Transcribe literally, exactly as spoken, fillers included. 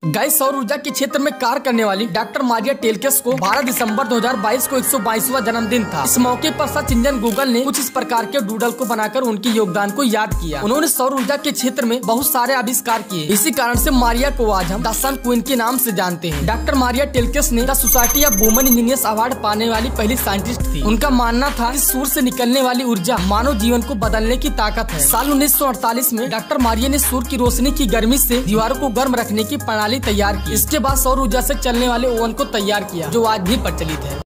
Guys, सौर ऊर्जा के क्षेत्र में कार्य करने वाली डॉक्टर मारिया टेल्केस को बारह दिसंबर दो हज़ार बाईस को एक सौ बाईसवां जन्मदिन था। इस मौके पर सर्च इंजन गूगल ने कुछ इस प्रकार के डूडल को बनाकर उनके योगदान को याद किया। उन्होंने सौर ऊर्जा के क्षेत्र में बहुत सारे आविष्कार किए। इसी कारण से मारिया को आज हम द सन क्वीन के नाम से जानते हैं। डॉक्टर मारिया टेल्केस ने the society of women engineers award पाने वाली पहली साइंटिस्ट थी। उनका मानना था कि सूर्य से निकलने वाली ऊर्जा मानव जीवन को बदलने की ताकत है। साल उन्नीस सौ अड़तालीस में डॉक्टर मारिया ने सूर्य की रोशनी की गर्मी से दीवारों को गर्म रखने की प्रणाली तैयार की। इसके बाद सौर ऊर्जा से चलने वाले ओवन को तैयार किया, जो आज भी प्रचलित है।